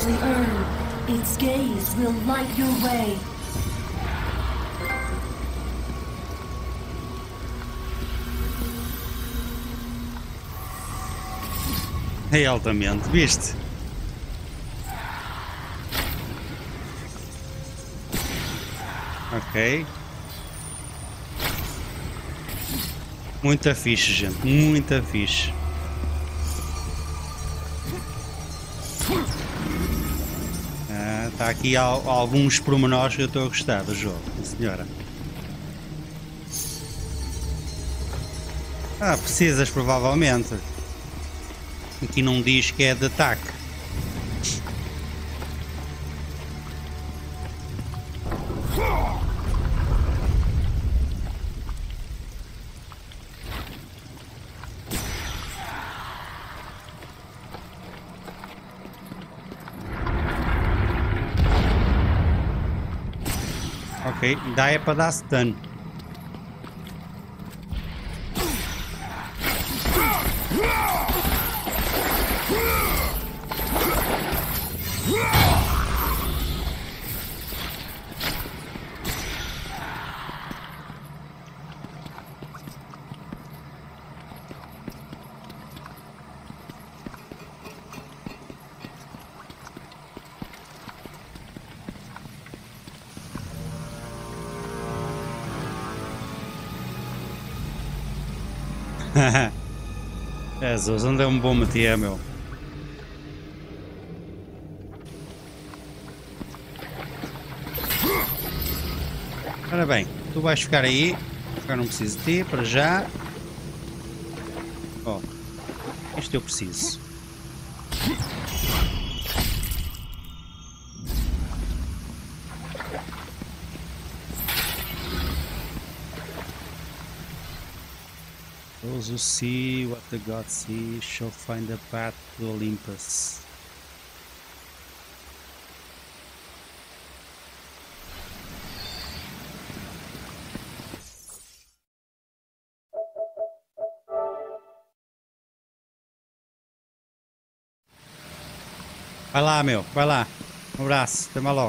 wisely earned. Its gaze will light your way. É altamente, viste? Ok. Muita fixe, gente. Muita fixe. Está aqui alguns pormenores que eu estou a gostar do jogo, senhora. Precisas provavelmente. Aqui não diz que é de ataque. Ok, dá é para dar stun. Jesus, onde é um bom meter, meu? Ora bem, tu vais ficar aí. Eu não preciso de ti para já. Oh, isto eu preciso. Those who see what the gods see shall find the path to Olympus. Vai lá, meu, vai lá. Um abraço, até mais logo.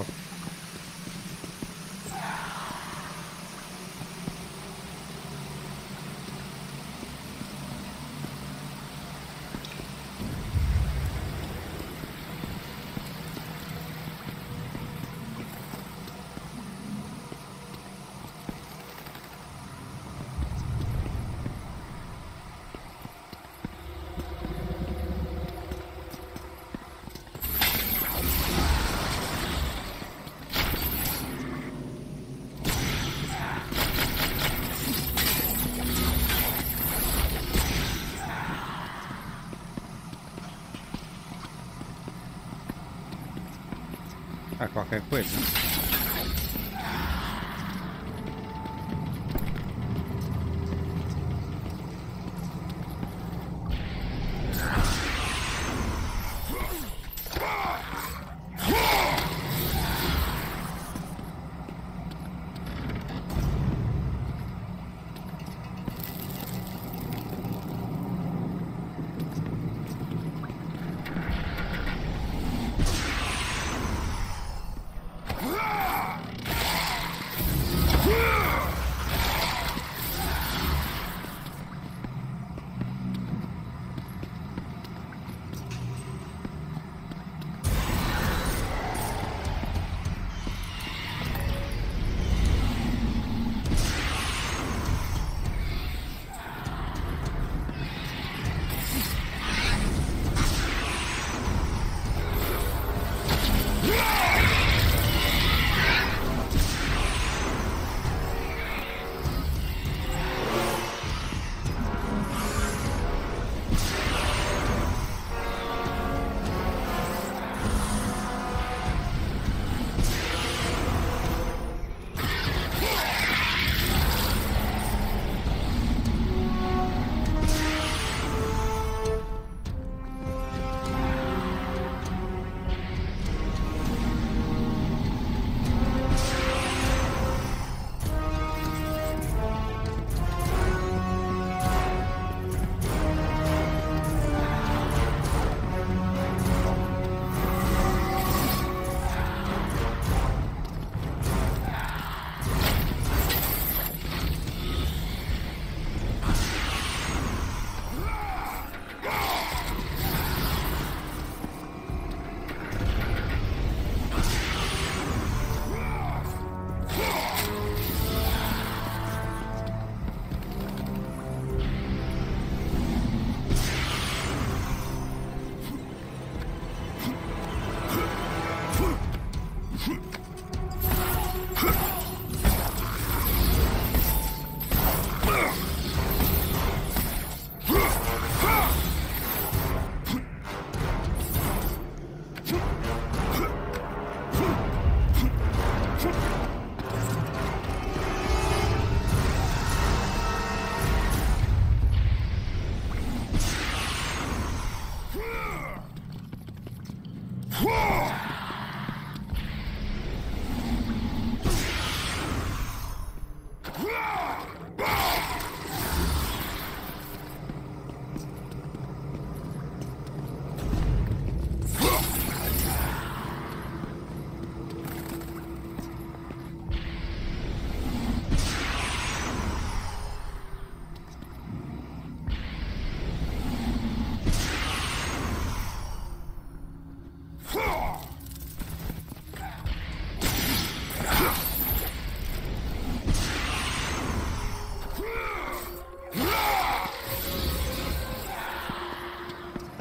Qualquer coisa.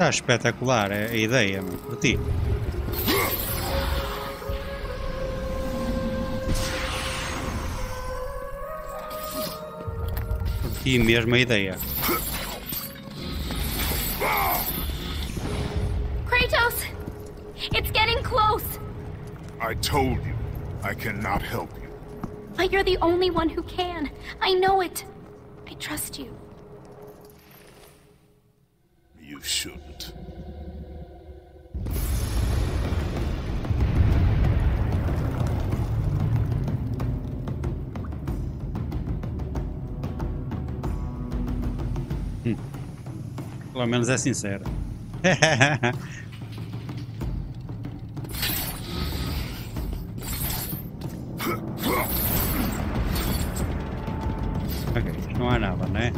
Está espetacular a ideia, mano, por ti. Por ti mesmo a ideia. Kratos! It's getting close! I told you, I cannot help you. But you're the only one who can. I know it. I trust you. You shouldn't. Pelo menos é sincero. Ok, isto não há nada, né?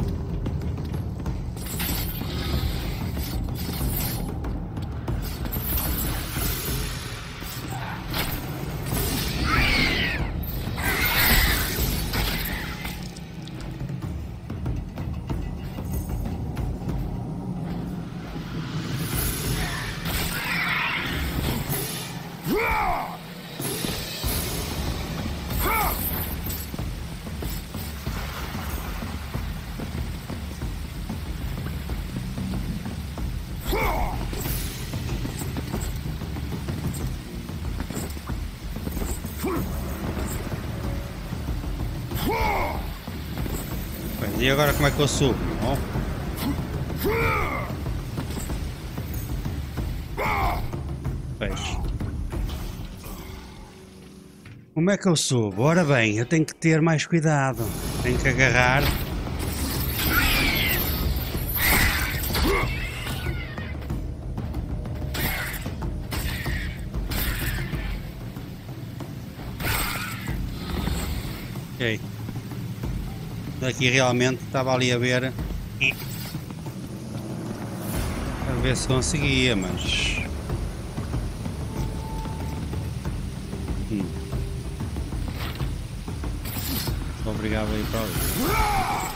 Pois, e agora como é que eu subo? Oh. Pois. Como é que eu subo? Ora bem, eu tenho que ter mais cuidado. Tenho que agarrar. Ok. Daqui realmente estava ali a ver se conseguia, mas obrigado a ir para ali.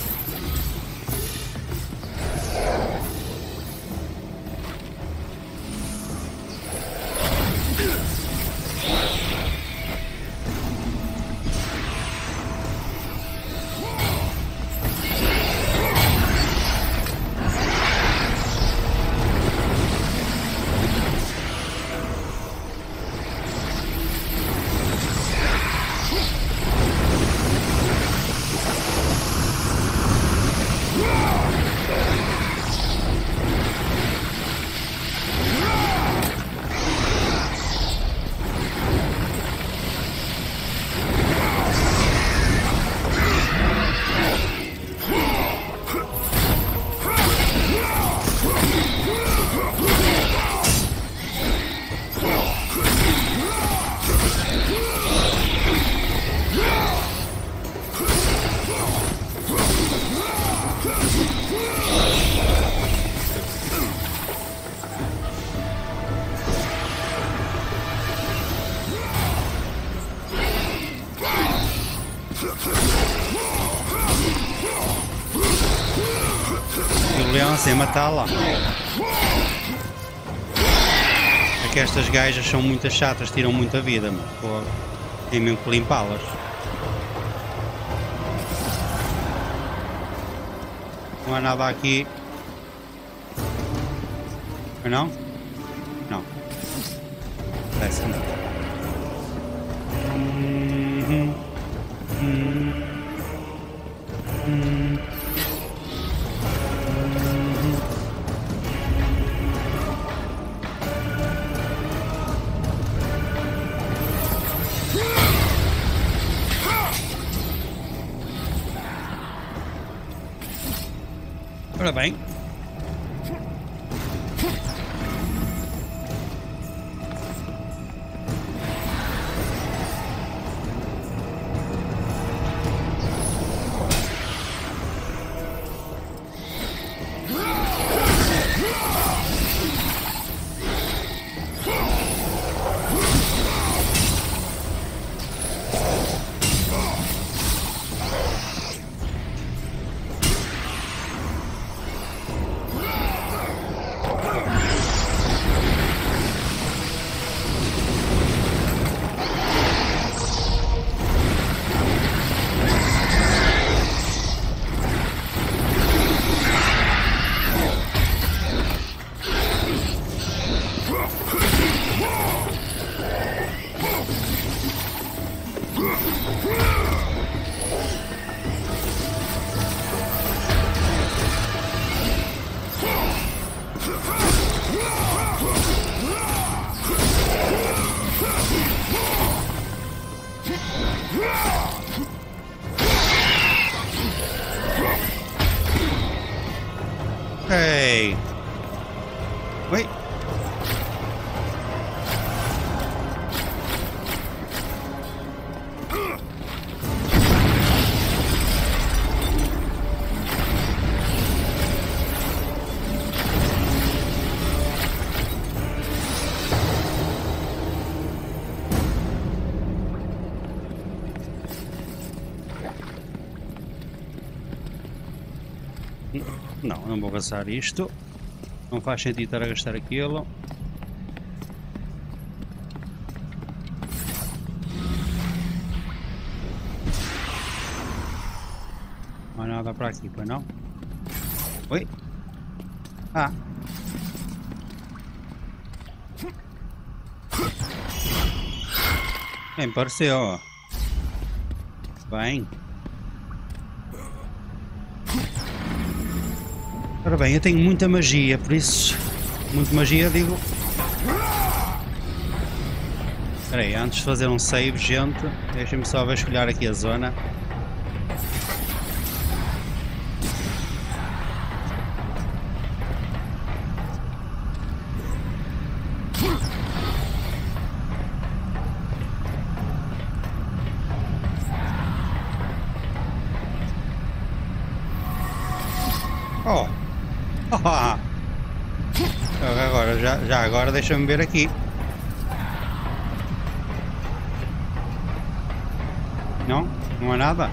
O leão sem matá-la. É que estas gajas são muito chatas, tiram muita vida, mano. Pô, tem mesmo que limpá-las. Não há nada aqui. Não? Não. Parece que não. Ora bem. Hey. Wait. Não, não vou gastar isto. Não faz sentido estar a gastar aquilo. Não há nada para aqui, pois não? Oi? Ah! Bem, pareceu. Bem. Ora bem, eu tenho muita magia, por isso... Muita magia, digo... Espera aí, antes de fazer um save, gente, deixem-me só vasculhar aqui a zona. Oh! Agora, já agora deixa-me ver aqui. Não? Não há nada?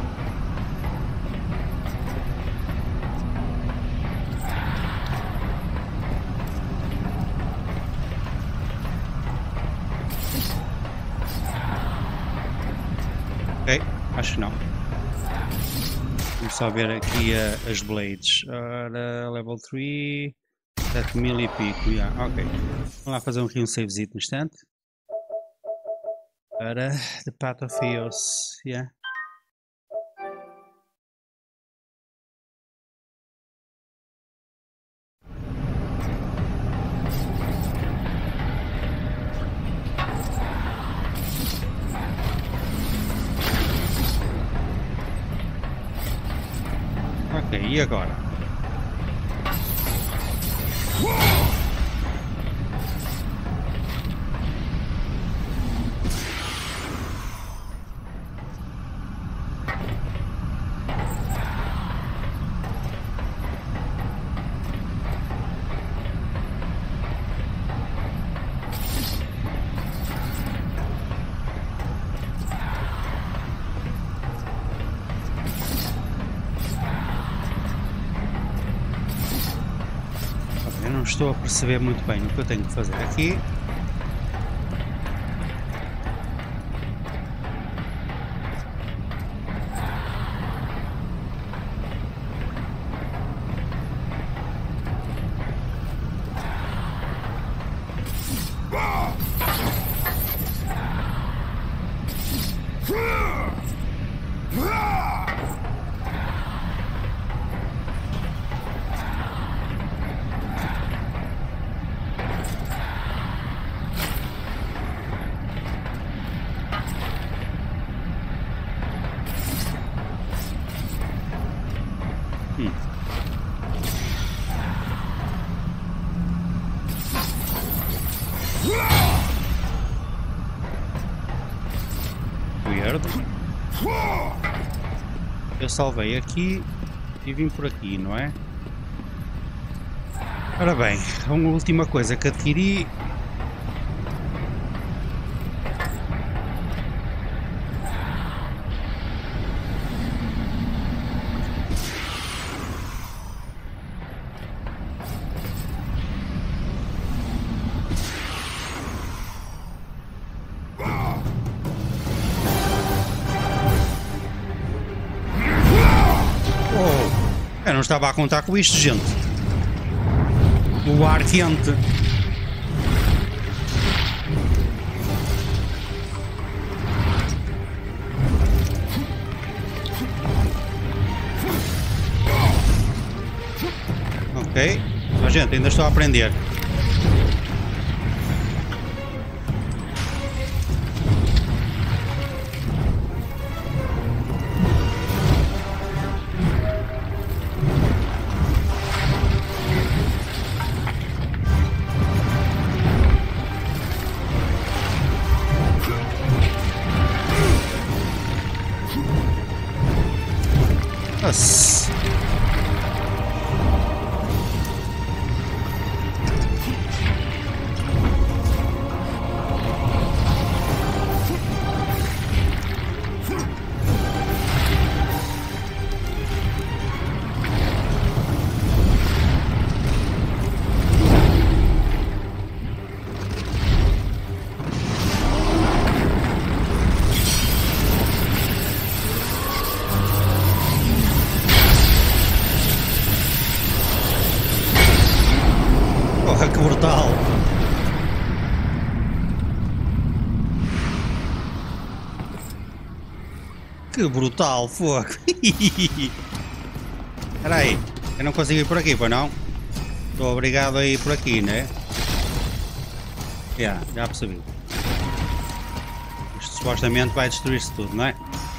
Ok, acho que não. Vamos só ver aqui as blades. Ora, level 3, 7000 e pico, yeah, ok. Vamos lá fazer um savezito no instante. Ora, The Path of Eos, yeah. Ok, e agora? Não estou a perceber muito bem o que eu tenho que fazer aqui. Weird. Eu salvei aqui e vim por aqui, não é? Ora bem, uma última coisa que adquiri. Eu não estava a contar com isto, gente. O ar quente. Ok? Mas, gente, ainda estou a aprender. Nossa. Porra, que brutal! Que brutal, fogo! Espera aí, eu não consigo ir por aqui, pois não? Estou obrigado a ir por aqui, né? Já percebi. Isto supostamente vai destruir-se tudo, não é?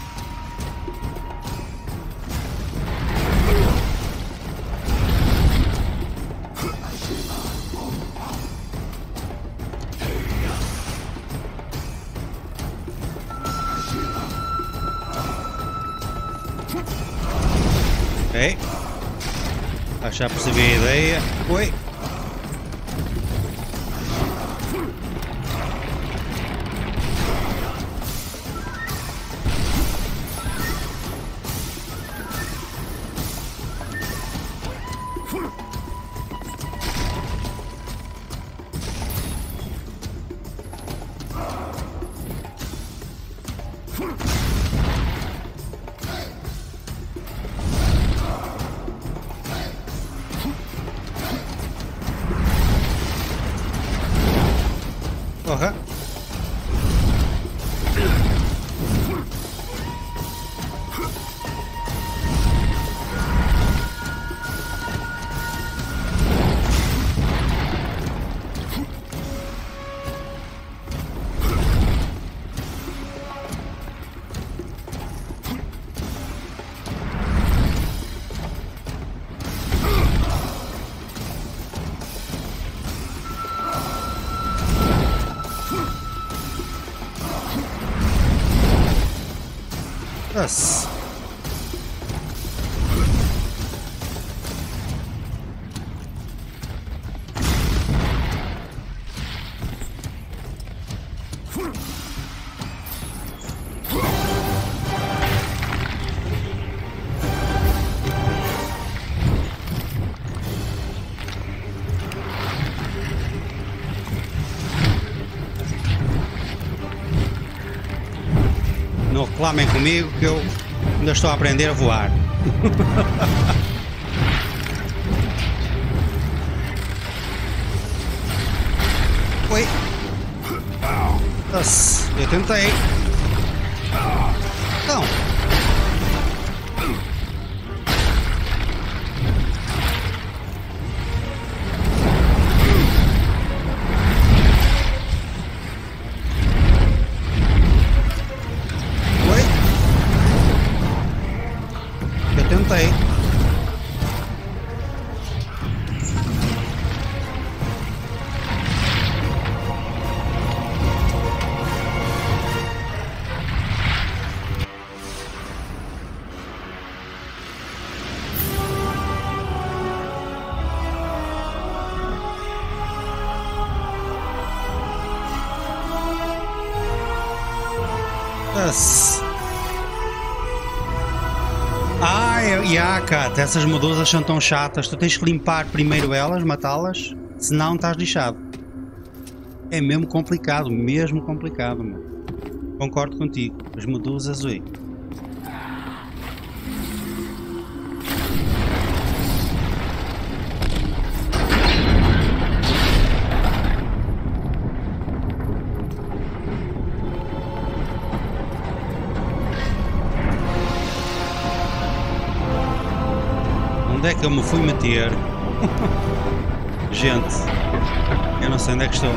Ok. Acho que já percebi a ideia. Oi. Porra. Nossa. Não reclamem comigo que eu ainda estou a aprender a voar. Oi. Nossa, eu tentei. Então. Tentei. Cara, essas medusas são tão chatas. Tu tens que limpar primeiro elas, matá-las, senão estás lixado. É mesmo complicado, meu. Concordo contigo. As medusas, ui. Onde é que eu me fui meter? Gente, eu não sei onde é que estou.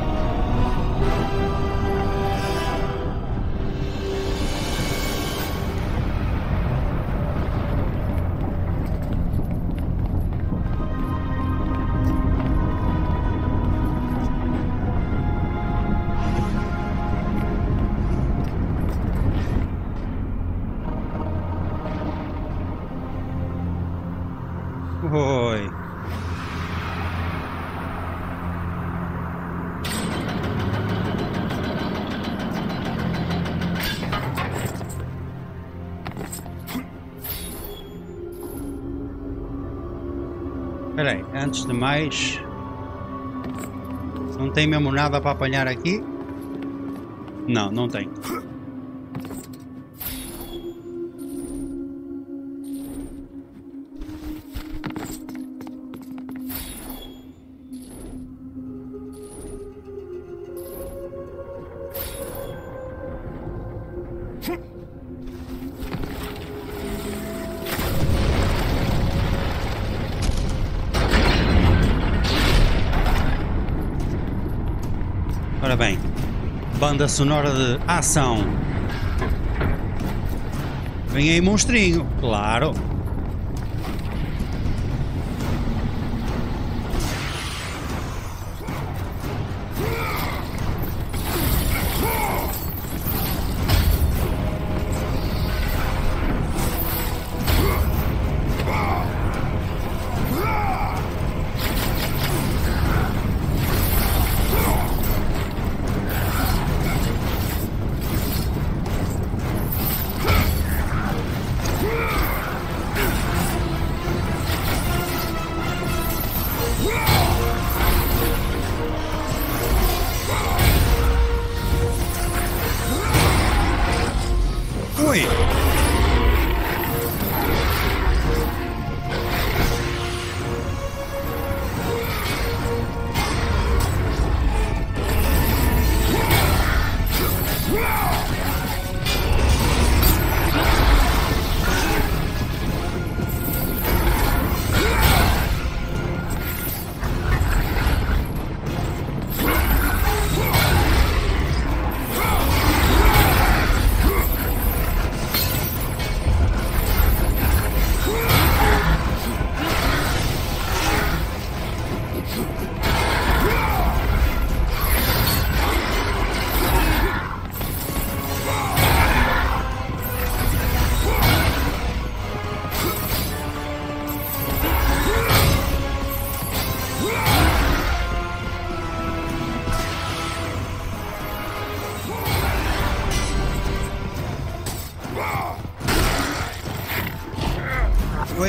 Oi. Espera aí, antes de mais, não tem mesmo nada para apanhar aqui? Não, não tem. Ora bem, banda sonora de ação. Vem aí, monstrinho, claro. Ui! Oi!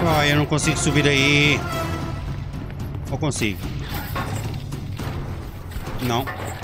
Oh, eu não consigo subir aí. Ou consigo? Não.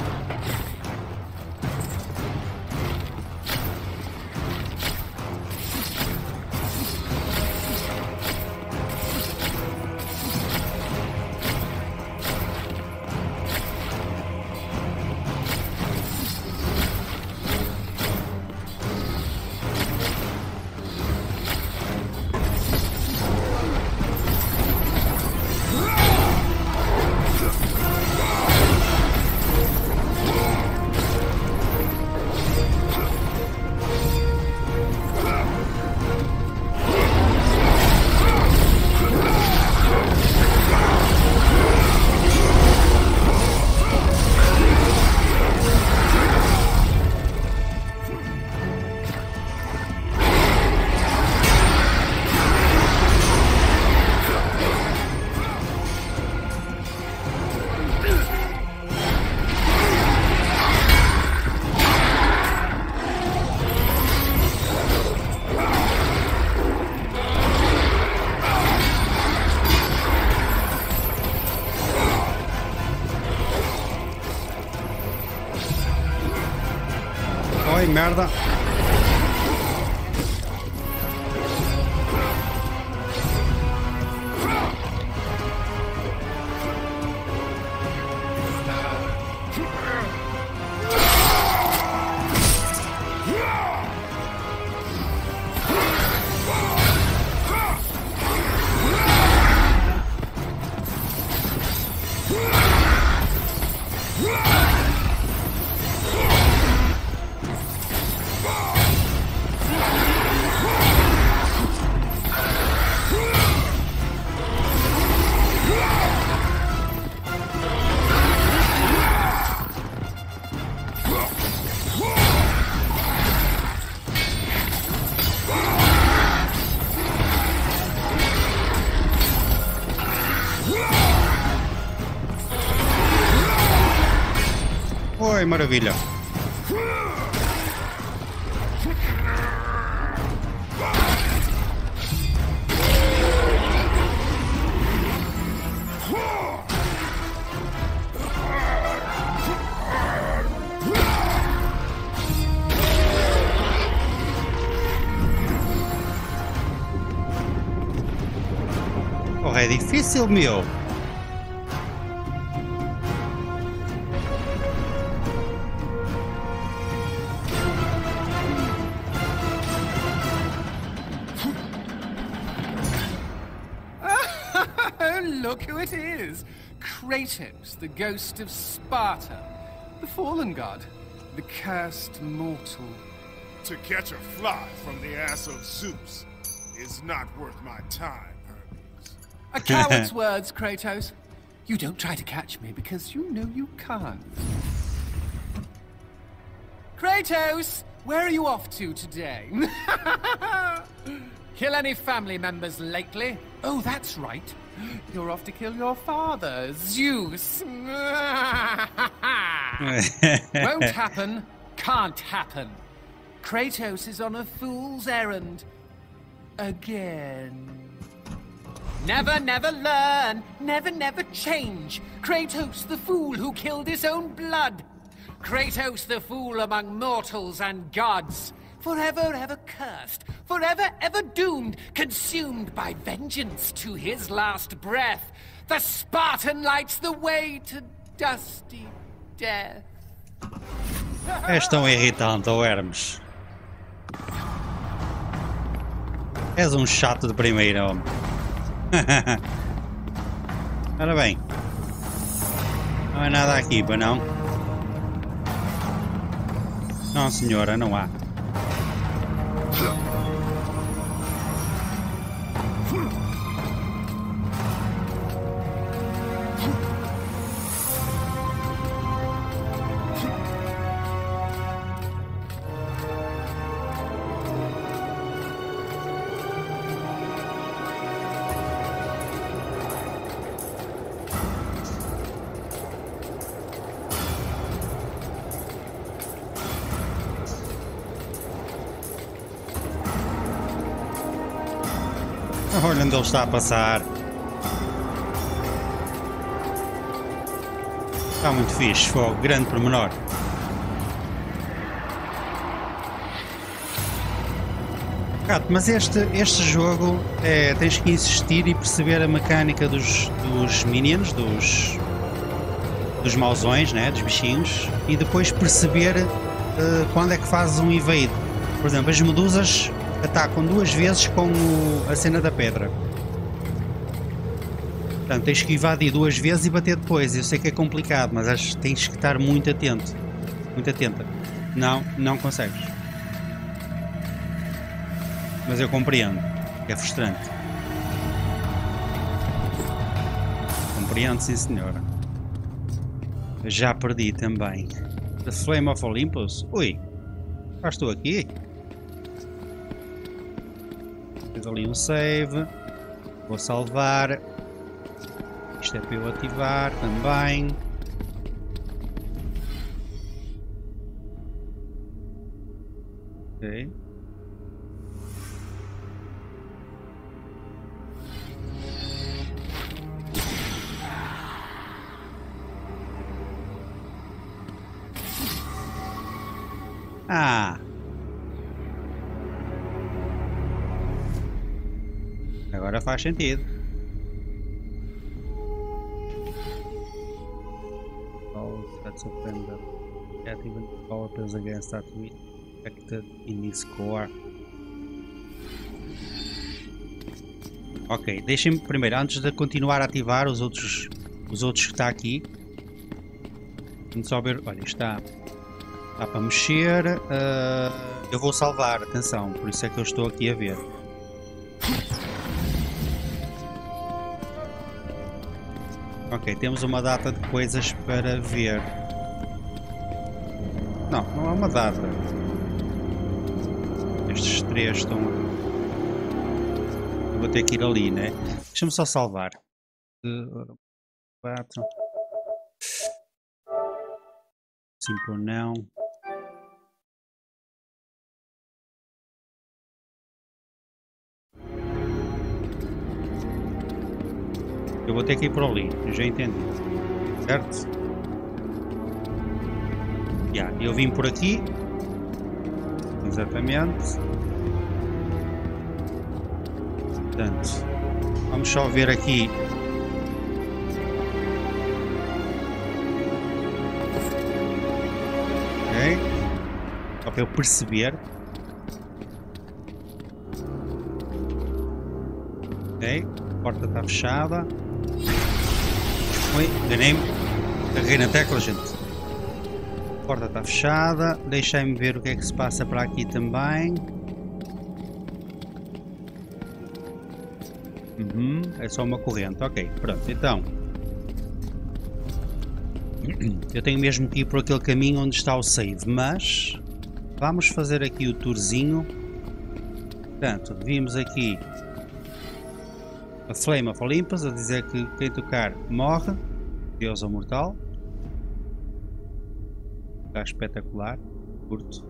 Ai, merda. Oi, maravilha. Porra, é difícil, meu. Look who it is! Kratos, the ghost of Sparta. The fallen god. The cursed mortal. To catch a fly from the ass of Zeus is not worth my time, Hermes. A coward's words, Kratos. You don't try to catch me because you know you can't. Kratos! Where are you off to today? Kill any family members lately? Oh, that's right. You're off to kill your father, Zeus. Won't happen. Can't happen. Kratos is on a fool's errand. Again. Never, never learn. Never, never change. Kratos, the fool who killed his own blood. Kratos, the fool among mortals and gods. Forever, ever cursed. Forever, ever doomed. Consumed by vengeance to his last breath. The Spartan lights the way to dusty death. És tão irritante, oh Hermes. És um chato de primeira, homem. Ora bem. Não é nada aqui, para não? Não, senhora, não há. Olha onde ele está a passar. Está muito fixe, fogo, grande pormenor. Gato, mas este jogo tens que insistir e perceber a mecânica dos minions, dos mauzões, né, dos bichinhos, e depois perceber quando é que fazes um evade. Por exemplo, as medusas atacam 2 vezes com a cena da pedra. Portanto, tens que invadir 2 vezes e bater depois. Eu sei que é complicado, mas acho que tens que estar muito atento. Muito atenta. Não consegues. Mas eu compreendo. É frustrante. Compreendo, sim senhora. Eu já perdi também. The Flame of Olympus? Ui. Já estou aqui. Fiz ali um save. Vou salvar. Isto é para eu ativar também. Ok. Ah! Agora faz sentido. That's offended. Can't even power pills against that we affected in this core. Ok, deixem-me primeiro, antes de continuar a ativar os outros que está aqui. Vamos só ver, olha, está para mexer. Eu vou salvar, atenção, por isso é que eu estou aqui a ver. Ok, temos uma data de coisas para ver. Não é uma data. Estes 3 estão... Eu vou ter que ir ali, né? Deixa-me só salvar. 4. Simples não. Eu vou ter que ir por ali, eu já entendi. Certo? Eu vim por aqui. Exatamente. Portanto, vamos só ver aqui. Ok. Só para eu perceber. Ok. A porta está fechada. Oi, enganei-me. Carreguei na tecla, gente. A porta está fechada. Deixem-me ver o que é que se passa para aqui também. É só uma corrente. Ok, pronto. Então, eu tenho mesmo que ir por aquele caminho onde está o save, mas vamos fazer aqui o tourzinho. Portanto, vimos aqui a Flame of Olympus a dizer que quem tocar morre, Deus ou mortal. Está espetacular, curto.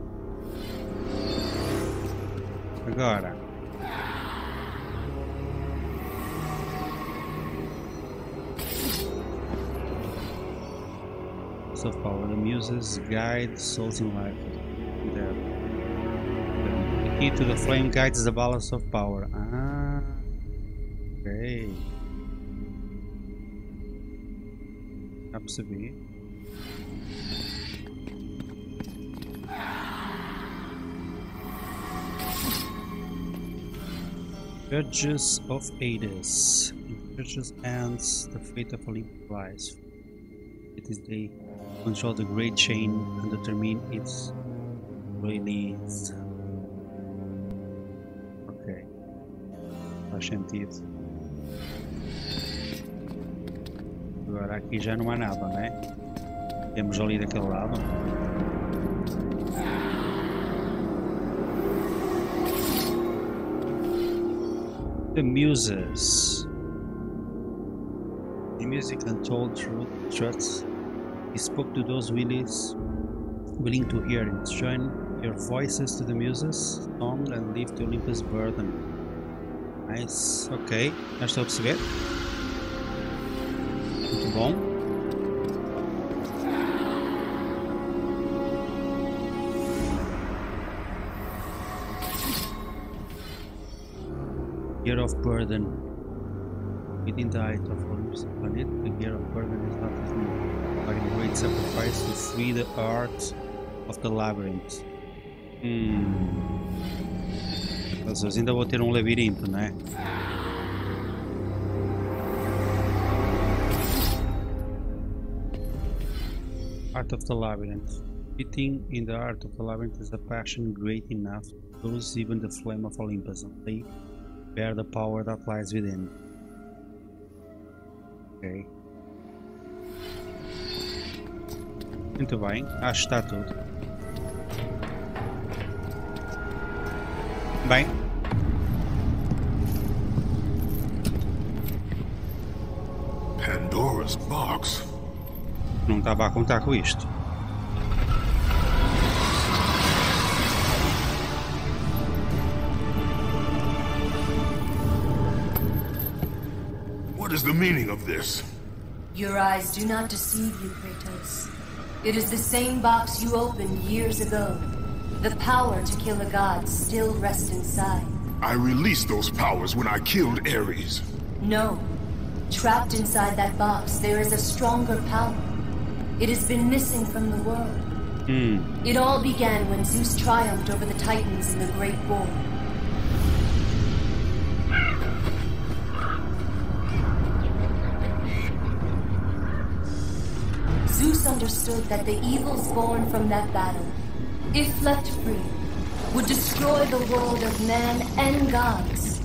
Agora of Power, the Muses guide souls in life. The key to the flame guides the balance of power. Ah, ok. Já percebi. Judges of Hades. In Judges' hands, the fate of Olympus lies. It is they control the great chain and determine its release. Ok. Faz sentido. Agora aqui já não há nada, né? Temos ali daquele lado. The Muses. The music untold truths. He spoke to those willing to hear it. Join your voices to the Muses' song and lift Olympus' burden. Nice, ok. Já estou a perceber. Muito bom. Gear of Burden. Within the height of Olympus planet, the Gear of Burden is not as new, but in great sacrifice to free the heart of the labyrinth. Mas ainda vou ter um labirinto, não é? Heart of the Labyrinth. Fitting in the heart of the labyrinth is a passion great enough to close even the flame of Olympus, and they bear the power that lies within. Ok. Muito bem, acho que está tudo. Bem. Pandora's box. Não estava a contar com isto. What is the meaning of this? Your eyes do not deceive you, Kratos. It is the same box you opened years ago. The power to kill a god still rests inside. I released those powers when I killed Ares. No. Trapped inside that box, there is a stronger power. It has been missing from the world. It all began when Zeus triumphed over the Titans in the Great War. Zeus understood that the evils born from that battle, if left free, would destroy the world of man and gods.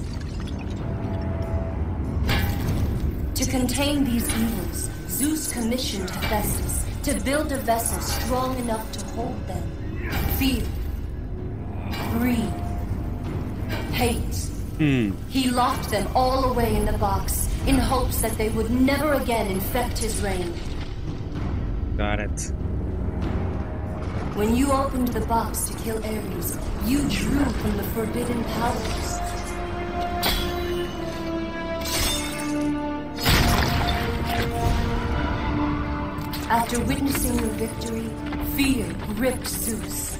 To contain these evils, Zeus commissioned Hephaestus to build a vessel strong enough to hold them. Fear, greed, hate. He locked them all away in the box in hopes that they would never again infect his reign. Got it. When you opened the box to kill Ares, you drew from the forbidden powers. After witnessing your victory, fear gripped Zeus.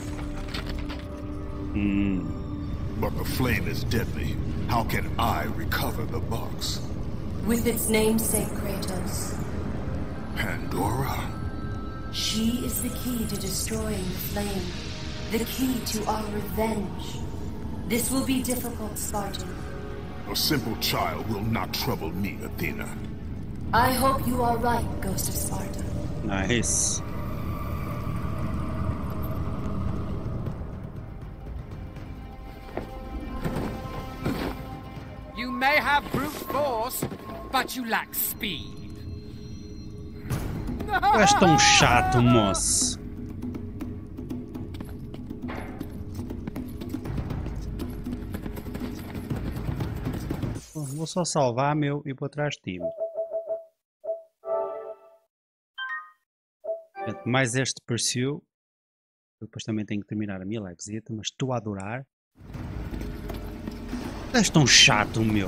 But the flame is deadly. How can I recover the box? With its namesake, Kratos. Pandora? She is the key to destroying the flame. The key to our revenge. This will be difficult, Spartan. A simple child will not trouble me, Athena. I hope you are right, Ghost of Sparta. Nice. You may have brute force, but you lack speed. Tu és tão chato, moço. Vou só salvar, meu, e vou atrás de ti. Mais este Pursue. Depois também tenho que terminar a minha livezita, mas estou a adorar. És tão chato, meu.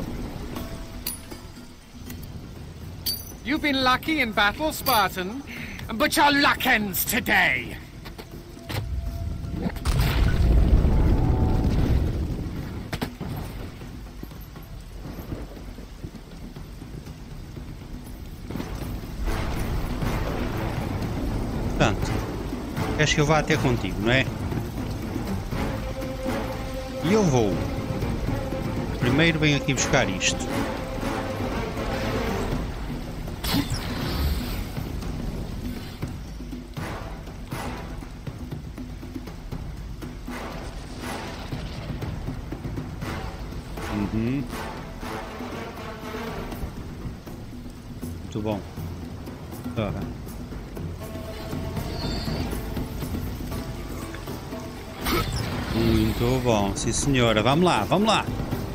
You've been lucky in battle, Spartan, but your luck ends today. Portanto, queres que eu vá até contigo, não é? E eu vou. Primeiro venho aqui buscar isto. Muito bom. Muito bom, sim senhora. Vamos lá, vamos lá.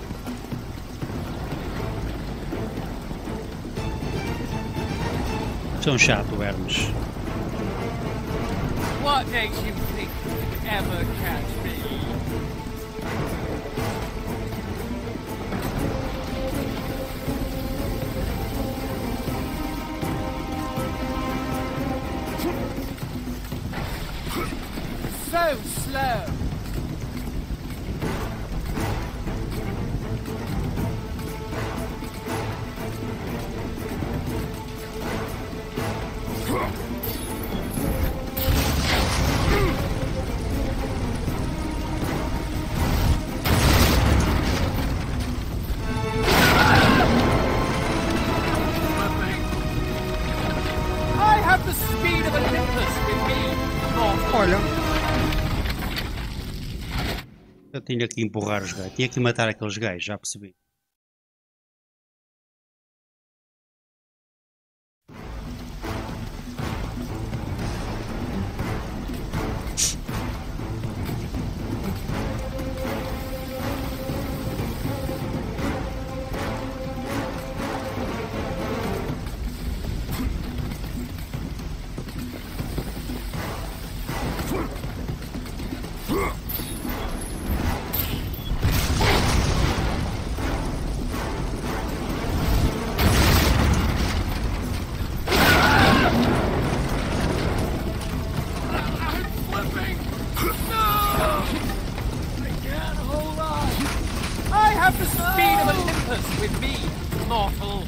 São chato, Hermes. What makes you think you can ever catch me? slow. I have the speed of Olympus with me, mortal. Olha. Eu tinha que empurrar os gajos. Tinha que matar aqueles gajos, já percebi. I have the speed of Olympus with me, mortal.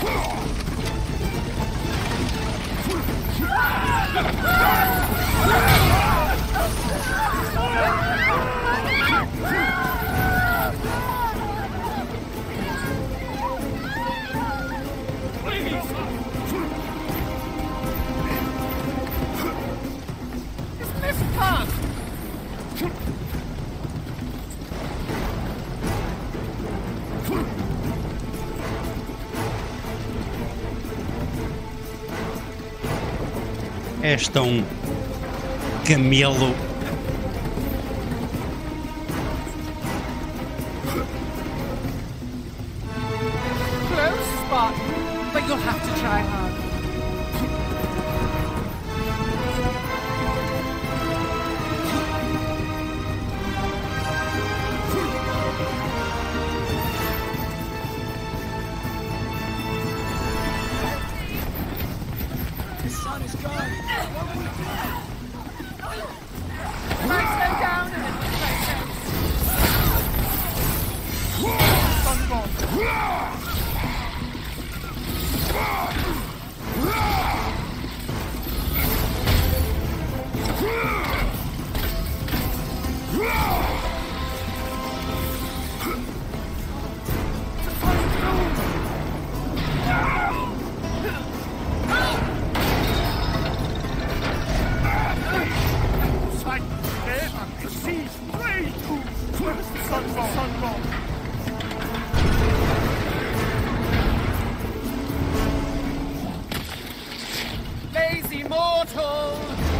Isn't this fun? És tão camelo. Close, Spartan, but you'll have to try hard. Slow down and then lazy mortal!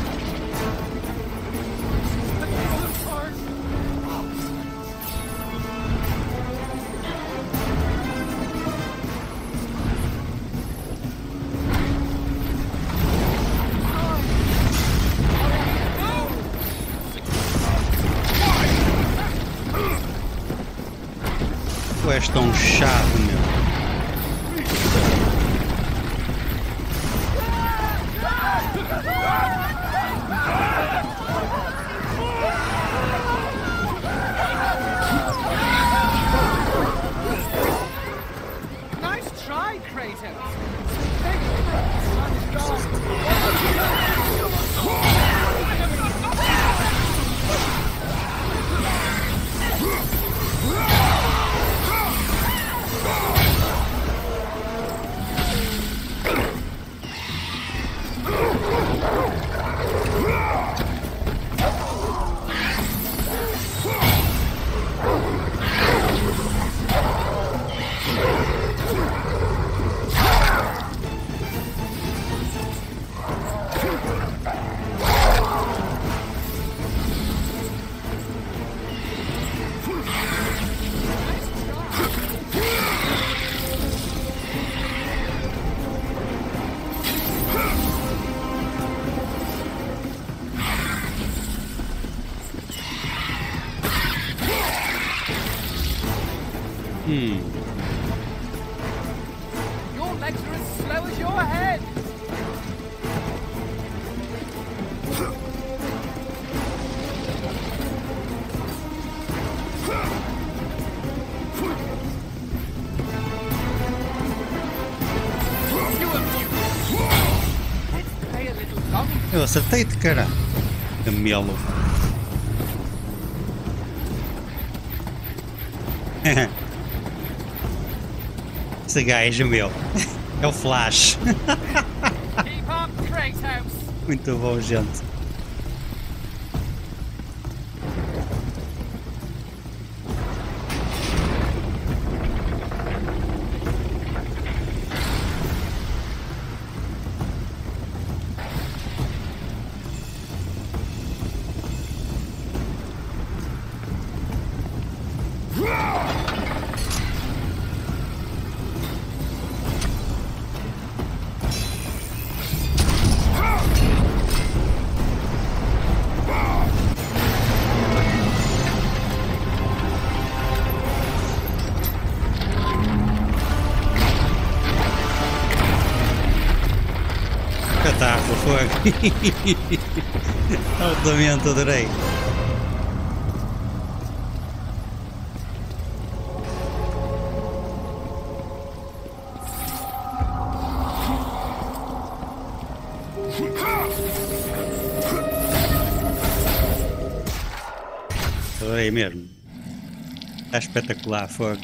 Tu és tão chato, meu. Nice try, Kratos! Your legs are as slow as your head! eu acertei-te, cara. Camelo. Esse gajo, meu. É o Flash. Keep up, Kratos! Muito bom, gente. Espetáculo, fogo. Altamente adorei. Adorei mesmo. Está espetacular, fogo.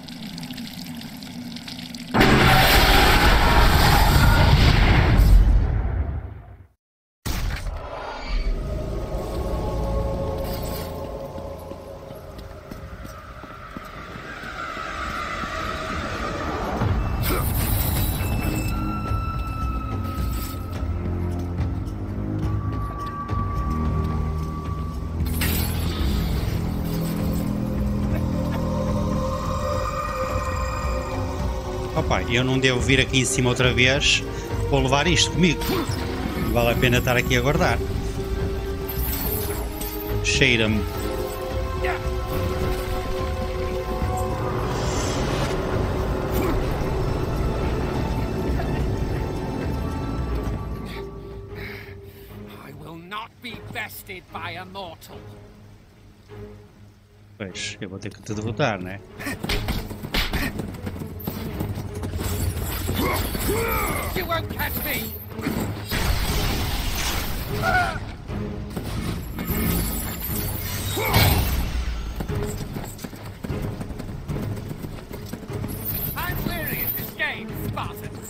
Opa, eu não devo vir aqui em cima outra vez para levar isto comigo. Não vale a pena estar aqui a guardar. Cheira-me. I will not be bested by a mortal. Pois, eu vou ter que te derrotar, né? You won't catch me! I'm weary of this game, Spartans.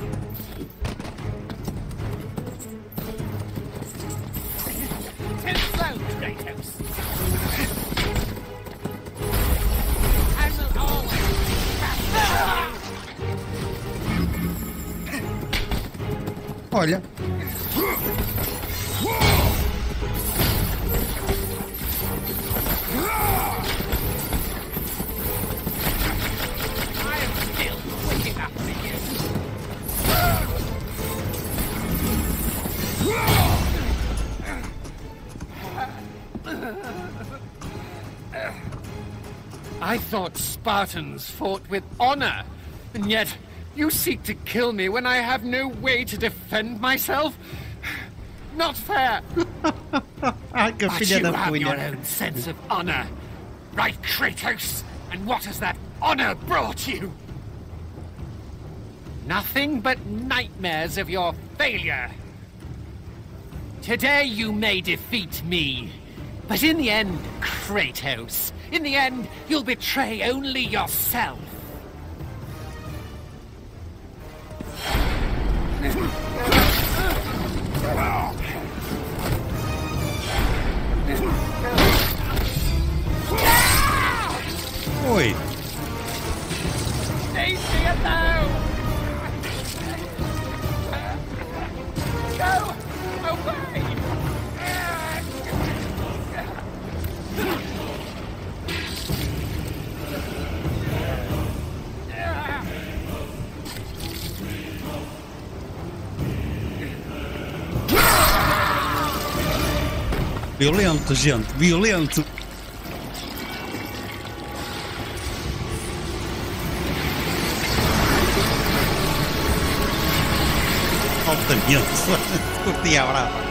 Too slow, Kratos. I will always catch you. Olha. I am still quick enough for you. I thought Spartans fought with honor, and yet you seek to kill me when I have no way to defend myself? Not fair. Ai, que But filha you da have your punha. own sense of honor. Right, Kratos? And what has that honor brought you? Nothing but nightmares of your failure. Today you may defeat me, but in the end, Kratos, in the end, you'll betray only yourself. Oi. Leave me alone! Go away! Violento, gente, violento. Altamente. Curti a brava.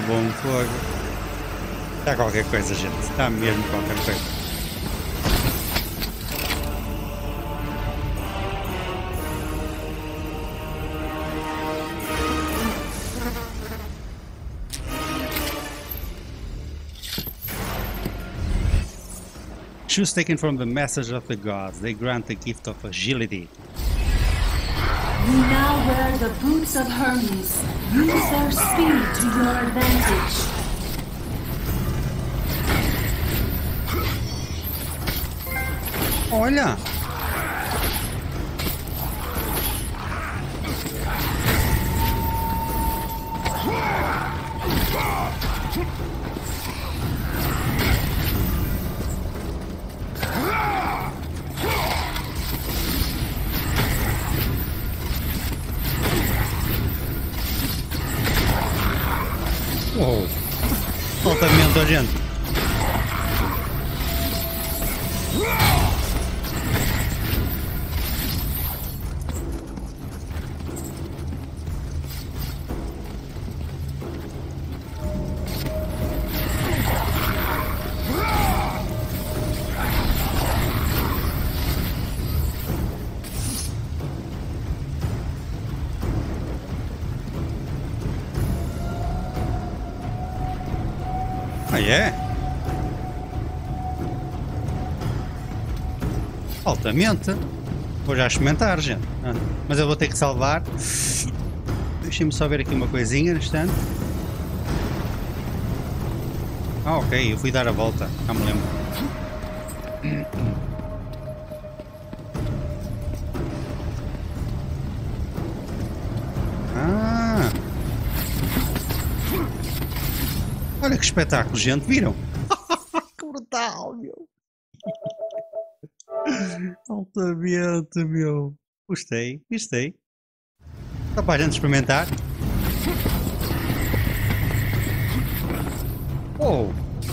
bom fogo. Está qualquer coisa, gente. Está mesmo qualquer coisa. Shoes taken from the message of the gods. They grant the gift of agility. You now wear the boots of Hermes. Use their speed to your advantage. Olha! Oh, altamente, gente. Ah, é? Altamente. Vou já experimentar, gente. Mas eu vou ter que salvar. Deixem-me só ver aqui uma coisinha no instante. Ah, ok. Eu fui dar a volta. Já me lembro. Ah! Olha que espetáculo, gente. Viram? Que brutal, meu. Altamente, meu. Gostei, gostei. Só para a gente experimentar. Oh!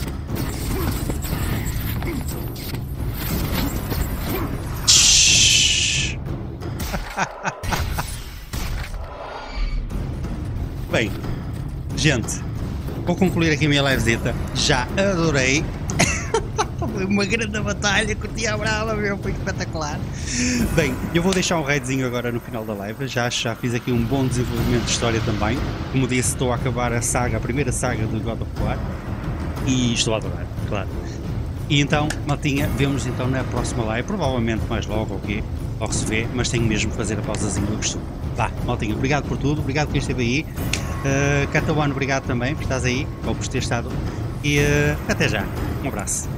Bem, gente, vou concluir aqui a minha livezita. Já adorei. Foi uma grande batalha, curti a brava, meu, foi espetacular. Bem, eu vou deixar um raidzinho agora no final da live. Já fiz aqui um bom desenvolvimento de história também. Como disse, estou a acabar a saga, a primeira saga do God of War. E estou a adorar, claro. E então, maltinha, vemos então na próxima live. Provavelmente mais logo, ok? Logo se vê, mas tenho mesmo que fazer a pausazinha do costume. Vá, maltinha, obrigado por tudo, obrigado por quem esteve aí. Catawan, obrigado também por estás aí, ou por ter estado. E até já, um abraço.